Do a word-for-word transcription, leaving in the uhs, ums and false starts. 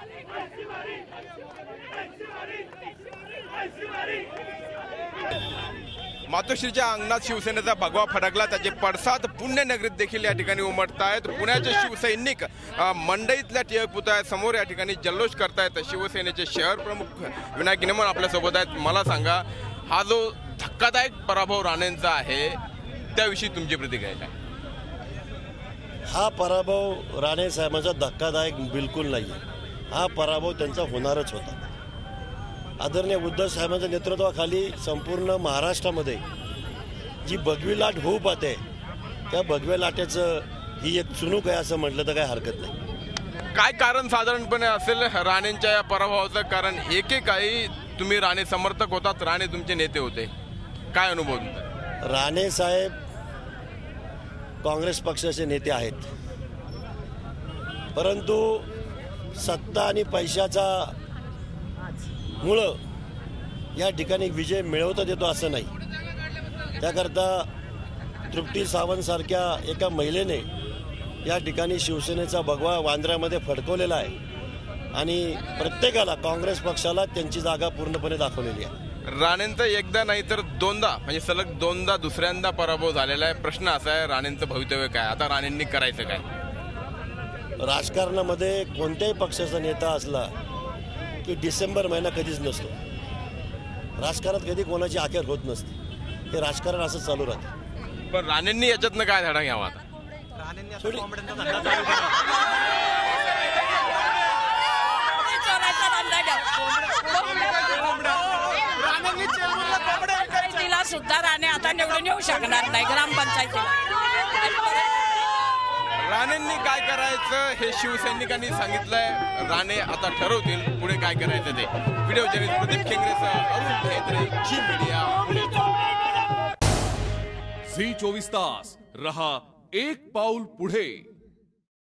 मातोश्रीच्या अंगणात शिवसेनेचा भगवा फडकला, त्याचे पडसाद पुण्यनगरीत देखील या ठिकाणी उमटत आहेत। पुण्याचे शिवसैनिक मंडईतल्या टिळक पुतळ्यासमोर या ठिकाणी जल्लोष करतायत। शिवसेनेचे शहर प्रमुख विनायक गिनेमन आपल्या सोबत आहेत। मला सांगा, हा जो धक्कादायक पराभव राणेंचा आहे त्याविषयी तुमची प्रतिक्रिया काय? हा पराभव राणे साहेबांचा धक्कादायक बिलकुल नाही आहे। हा पराभव त्यांचा होणारच होता। आदरणीय उद्धव साहेबांच्या नेतृत्वाखाली संपूर्ण महाराष्ट्रामध्ये जी भगवी लाट होऊ पाहते, त्या भगव्या लाटेचं ही एक चुणूक आहे असं म्हटलं तर काही हरकत नाही। काय कारण साधारणपणे असेल राणेंच्या या पराभवाचं? कारण एकेकाळी तुम्ही राणे समर्थक होतात, राणे तुमचे नेते होते, काय अनुभव तुमचा? राणे साहेब काँग्रेस पक्षाचे नेते आहेत, परंतु सत्ता आणि पैशाचा मुळं या ठिकाणी विजय मिळवता येतो असं नाही। त्याकरता तृप्ती सावंत सारख्या एका महिलेने या ठिकाणी शिवसेनेचा भगवा वांद्र्यामध्ये फडकवलेला आहे आणि प्रत्येकाला, काँग्रेस पक्षाला त्यांची जागा पूर्णपणे दाखवलेली आहे। राणेंचा एकदा नाही तर दोनदा, म्हणजे सलग दोनदा दुसऱ्यांदा पराभव झालेला आहे। प्रश्न असा आहे, राणेंचं भवितव्य काय? आता राणेंनी करायचं काय? राजकारणामध्ये कोणत्याही पक्षाचा नेता असला की डिसेंबर महिना कधीच नसतो। राजकारणात कधी कोणाची अखेर होत नसते, हे राजकारण असं चालू राहतं। पण राणेंनी याच्यातनं काय धडा घ्यावा? आता तिला सुद्धा राणे आता निवडून येऊ शकणार नाही ग्रामपंचायतीला। राणेंनी काय करायचं हे शिवसैनिकांनी सांगितलंय। राणे आता ठरवतील पुढे काय करायचं ते। व्हिडिओ जर्नलिस्ट प्रदीप खेंगरेसह Arun Bhetre, Zee media. Zee चोवीस तास रहा एक पाऊल पुढे।